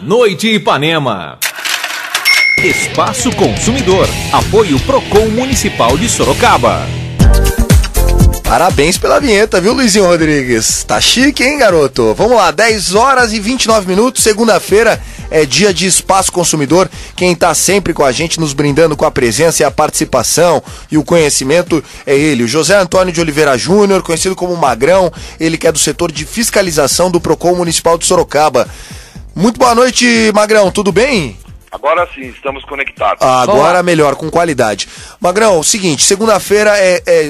Noite Ipanema. Espaço Consumidor. Apoio Procon Municipal de Sorocaba. Parabéns pela vinheta, viu, Luizinho Rodrigues? Tá chique, hein, garoto? Vamos lá, 10 horas e 29 minutos, segunda-feira é dia de Espaço Consumidor. Quem tá sempre com a gente, nos brindando com a presença e a participação e o conhecimento é ele, o José Antônio de Oliveira Júnior, conhecido como Magrão, ele que é do setor de fiscalização do Procon Municipal de Sorocaba. Muito boa noite, Magrão, tudo bem? Agora sim, estamos conectados. Agora melhor, com qualidade. Magrão, seguinte, segunda-feira é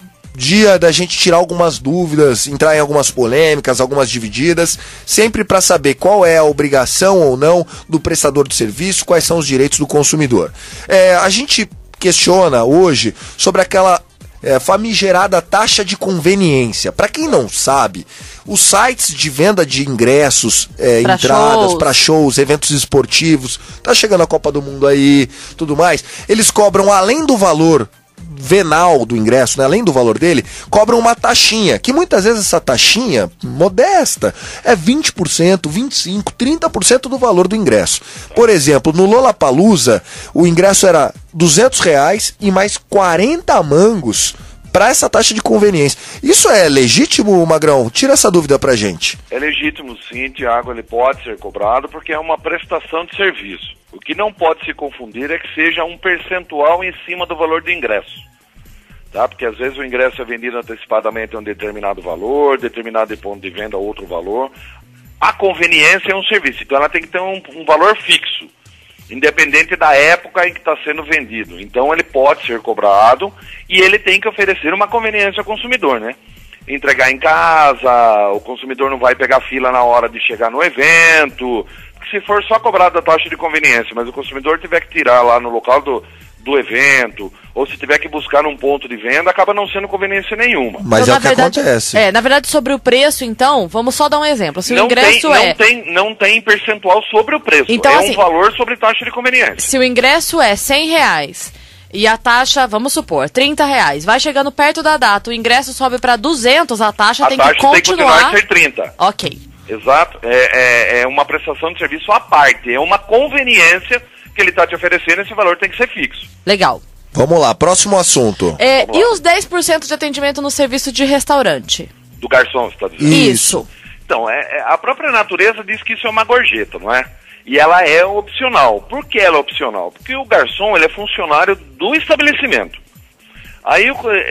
dia da gente tirar algumas dúvidas, entrar em algumas polêmicas, algumas divididas, sempre para saber qual é a obrigação ou não do prestador de serviço, quais são os direitos do consumidor. A gente questiona hoje sobre aquela famigerada taxa de conveniência. Para quem não sabe, os sites de venda de ingressos, entradas para shows, eventos esportivos, tá chegando a Copa do Mundo aí, tudo mais, eles cobram, além do valor venal do ingresso, né, além do valor dele, cobram uma taxinha, que muitas vezes essa taxinha, modesta, é 20%, 25%, 30% do valor do ingresso. Por exemplo, no Lollapalooza, o ingresso era R$200 e mais 40 mangos para essa taxa de conveniência. Isso é legítimo, Magrão? Tira essa dúvida pra gente. É legítimo sim, Tiago, ele pode ser cobrado porque é uma prestação de serviço. O que não pode se confundir é que seja um percentual em cima do valor do ingresso. Tá? Porque às vezes o ingresso é vendido antecipadamente a um determinado valor, determinado ponto de venda a outro valor. A conveniência é um serviço, então ela tem que ter um valor fixo, independente da época em que está sendo vendido. Então ele pode ser cobrado e ele tem que oferecer uma conveniência ao consumidor, né? Entregar em casa, o consumidor não vai pegar fila na hora de chegar no evento. Se for só cobrado a taxa de conveniência, mas o consumidor tiver que tirar lá no local do evento, ou se tiver que buscar num ponto de venda, acaba não sendo conveniência nenhuma. Mas então, é o que acontece. Na verdade, sobre o preço, então, vamos só dar um exemplo. Se o ingresso não tem percentual sobre o preço, então, é assim, um valor sobre taxa de conveniência. Se o ingresso é R$100 e a taxa, vamos supor, R$30, vai chegando perto da data, o ingresso sobe para 200, a taxa tem que continuar a ser 30. Ok. Exato, é uma prestação de serviço à parte, é uma conveniência que ele está te oferecendo, esse valor tem que ser fixo. Legal. Vamos lá, próximo assunto. E os 10% de atendimento no serviço de restaurante? Do garçom, você está dizendo? Isso. Então, a própria natureza diz que isso é uma gorjeta, não é? E ela é opcional. Por que ela é opcional? Porque o garçom ele é funcionário do estabelecimento. Aí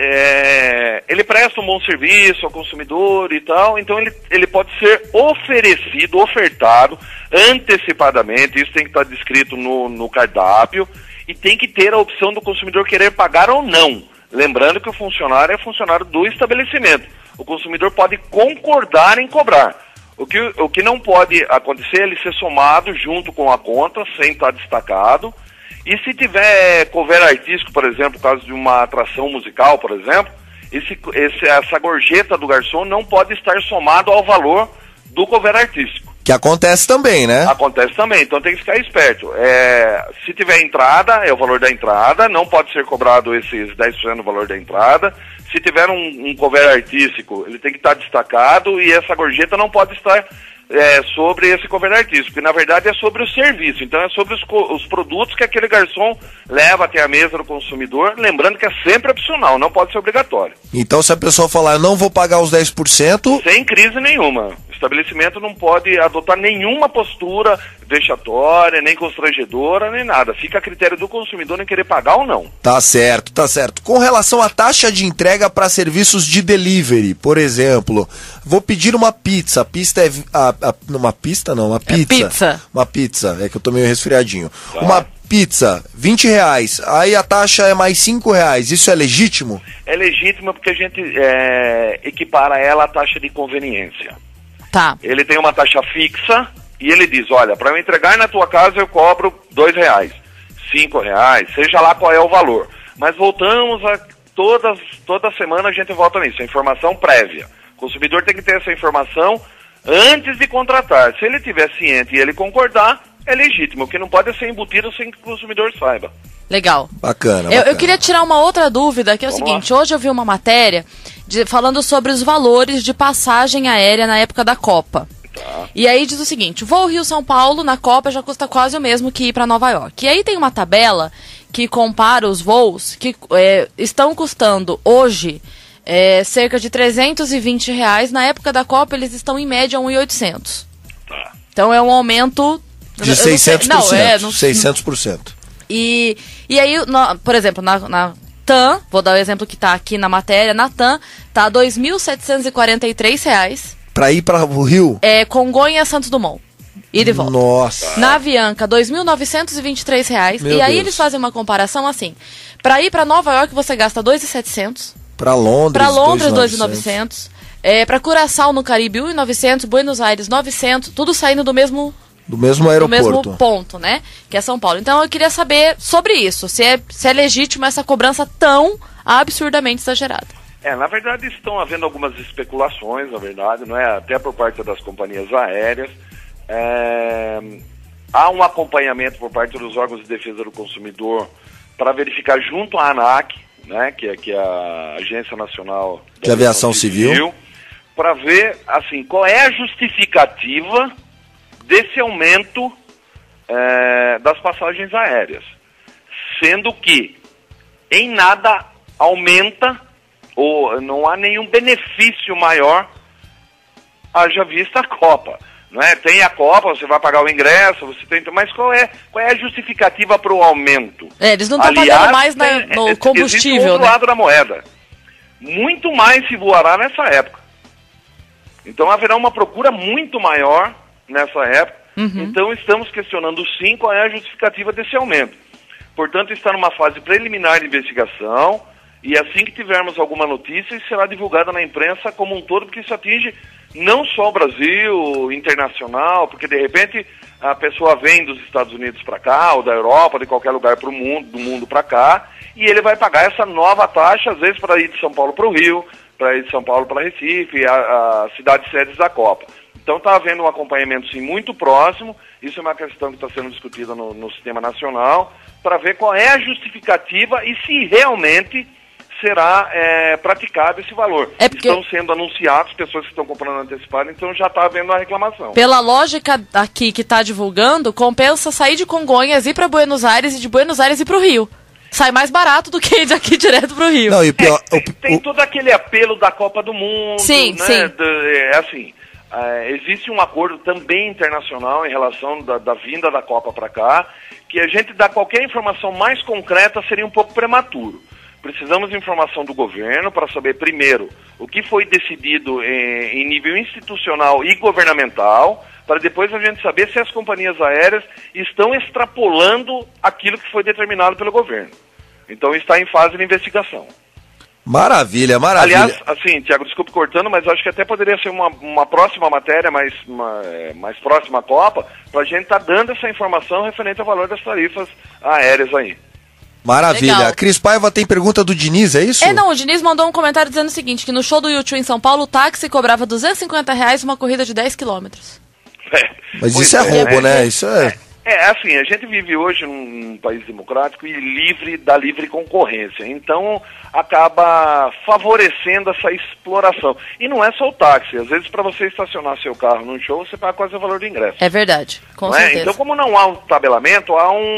ele presta um bom serviço ao consumidor e tal, então ele pode ser oferecido, ofertado antecipadamente, isso tem que estar descrito no cardápio, e tem que ter a opção do consumidor querer pagar ou não. Lembrando que o funcionário é funcionário do estabelecimento. O consumidor pode concordar em cobrar. O que não pode acontecer é ele ser somado junto com a conta, sem estar destacado. E se tiver cover artístico, por exemplo, por causa de uma atração musical, por exemplo, essa gorjeta do garçom não pode estar somado ao valor do cover artístico. Que acontece também, né? Acontece também, então tem que ficar esperto. Se tiver entrada, é o valor da entrada, não pode ser cobrado esses 10% do valor da entrada. Se tiver um cover artístico, ele tem que estar destacado e essa gorjeta não pode estar sobre esse cover artístico, que na verdade é sobre o serviço, então é sobre os produtos que aquele garçom leva até a mesa do consumidor, lembrando que é sempre opcional, não pode ser obrigatório. Então se a pessoa falar, eu não vou pagar os 10%... Sem crise nenhuma. O estabelecimento não pode adotar nenhuma postura vexatória, nem constrangedora, nem nada. Fica a critério do consumidor em querer pagar ou não. Tá certo, tá certo. Com relação à taxa de entrega para serviços de delivery, por exemplo, vou pedir uma pizza. A pizza uma pizza. Uma pizza, é que eu tô meio resfriadinho. Tá. Uma pizza, R$20. Aí a taxa é mais R$5. Isso é legítimo? É legítimo porque a gente equipara ela à taxa de conveniência. Tá. Ele tem uma taxa fixa e ele diz, olha, para eu entregar na tua casa eu cobro R$2, R$5, seja lá qual é o valor. Mas voltamos a toda semana a gente volta nisso, a informação prévia. O consumidor tem que ter essa informação antes de contratar. Se ele estiver ciente e ele concordar, é legítimo. O que não pode é ser embutido sem que o consumidor saiba. Legal. Bacana. Eu queria tirar uma outra dúvida, que é o seguinte, hoje eu vi uma matéria falando sobre os valores de passagem aérea na época da Copa. Tá. E aí diz o seguinte, o voo Rio-São Paulo na Copa já custa quase o mesmo que ir para Nova York. E aí tem uma tabela que compara os voos que estão custando hoje cerca de R$320. Na época da Copa eles estão em média 1.800. Tá. Então é um aumento... De 600%. Não, 600%. E aí, por exemplo, na TAM, vou dar o exemplo que está aqui na matéria, na TAM tá R$ 2.743. Para ir para o Rio? Congonha Santos Dumont. E de volta. Nossa. Na Avianca, R$ 2.923. Meu E aí Deus. eles fazem uma comparação assim. Para ir para Nova York você gasta R$ 2.700. Para Londres, Para Londres, R$ 2.900. Para Curaçao, no Caribe, R$ 1.900. Buenos Aires, R$ 900. Tudo saindo do mesmo aeroporto. Do mesmo ponto, né? Que é São Paulo. Então eu queria saber sobre isso. Se é legítimo essa cobrança tão absurdamente exagerada. Na verdade estão havendo algumas especulações, na verdade, não é? Até por parte das companhias aéreas. Há um acompanhamento por parte dos órgãos de defesa do consumidor para verificar junto à ANAC, né, que é a Agência Nacional de Aviação Civil, para ver assim, qual é a justificativa desse aumento das passagens aéreas. Sendo que em nada aumenta ou não há nenhum benefício maior, haja vista a Copa. Não é? Tem a Copa, você vai pagar o ingresso, você tem, mas qual é a justificativa para o aumento? Eles não estão pagando mais no combustível, existe o outro lado da moeda. Muito mais se voará nessa época. Então haverá uma procura muito maior nessa época. Então estamos questionando sim qual é a justificativa desse aumento. Portanto, está numa fase preliminar de investigação e assim que tivermos alguma notícia, será divulgada na imprensa como um todo, porque isso atinge não só o Brasil, internacional, porque de repente a pessoa vem dos Estados Unidos para cá, ou da Europa, de qualquer lugar do mundo para cá, e ele vai pagar essa nova taxa, às vezes para ir de São Paulo para o Rio, para ir de São Paulo para Recife, a cidades sedes da Copa. Então está havendo um acompanhamento sim muito próximo, isso é uma questão que está sendo discutida no sistema nacional, para ver qual é a justificativa e se realmente será praticado esse valor. Estão sendo anunciados, pessoas que estão comprando antecipado, então já está havendo a reclamação. Pela lógica aqui que está divulgando, compensa sair de Congonhas, ir para Buenos Aires e de Buenos Aires ir para o Rio. Sai mais barato do que ir daqui direto para o Rio. Não, e pior, tem todo aquele apelo da Copa do Mundo. Sim, né? sim. Assim, existe um acordo também internacional em relação da vinda da Copa para cá, que a gente dar qualquer informação mais concreta seria um pouco prematuro. Precisamos de informação do governo para saber, primeiro, o que foi decidido em nível institucional e governamental, para depois a gente saber se as companhias aéreas estão extrapolando aquilo que foi determinado pelo governo. Então está em fase de investigação. Maravilha, maravilha. Aliás, assim, Tiago, desculpe cortando, mas acho que até poderia ser uma próxima matéria mais próxima à Copa, para a gente estar dando essa informação referente ao valor das tarifas aéreas aí. Maravilha. Legal. Cris Paiva tem pergunta do Diniz, é isso? Não, o Diniz mandou um comentário dizendo o seguinte, que no show do U2 em São Paulo, o táxi cobrava R$250 uma corrida de 10 quilômetros. Mas isso é roubo, né? Isso assim, a gente vive hoje num país democrático e da livre concorrência. Então, acaba favorecendo essa exploração. E não é só o táxi. Às vezes, para você estacionar seu carro num show, você paga quase o valor do ingresso. É verdade, com certeza. Então, como não há um tabelamento,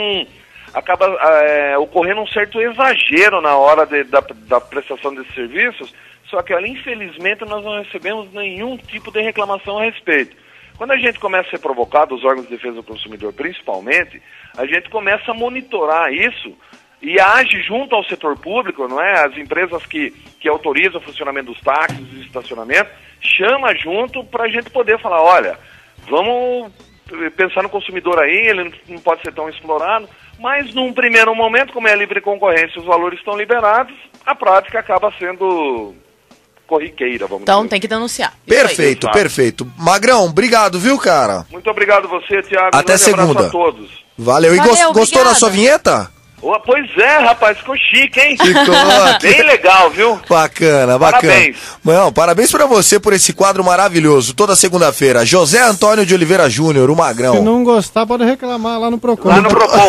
acaba ocorrendo um certo exagero na hora da prestação desses serviços, só que, olha, infelizmente, nós não recebemos nenhum tipo de reclamação a respeito. Quando a gente começa a ser provocado, os órgãos de defesa do consumidor principalmente, a gente começa a monitorar isso e age junto ao setor público, não é? As empresas que autorizam o funcionamento dos táxis e estacionamento, chama junto para a gente poder falar, olha, vamos pensar no consumidor aí, ele não pode ser tão explorado, mas num primeiro momento, como é a livre concorrência, os valores estão liberados, a prática acaba sendo corriqueira, vamos dizer. Então tem que denunciar. Perfeito, perfeito. Magrão, obrigado, viu, cara? Muito obrigado você, Thiago. Até segunda. Abraço a todos. Valeu. E gostou da sua vinheta? Pois é, rapaz, ficou chique, hein? Ficou. Bem legal, viu? Bacana. Parabéns. Não, parabéns pra você por esse quadro maravilhoso. Toda segunda-feira. José Antônio de Oliveira Júnior, o Magrão. Se não gostar, pode reclamar lá no Procon. Lá no Procon.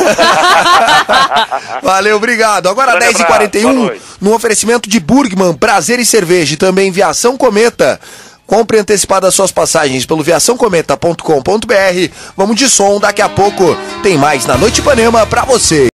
Valeu, obrigado. Agora 10h41, no oferecimento de Burgman, Prazer e Cerveja. E também Viação Cometa. Compre antecipadas suas passagens pelo viaçãocometa.com.br. Vamos de som, daqui a pouco tem mais na Noite Ipanema pra você.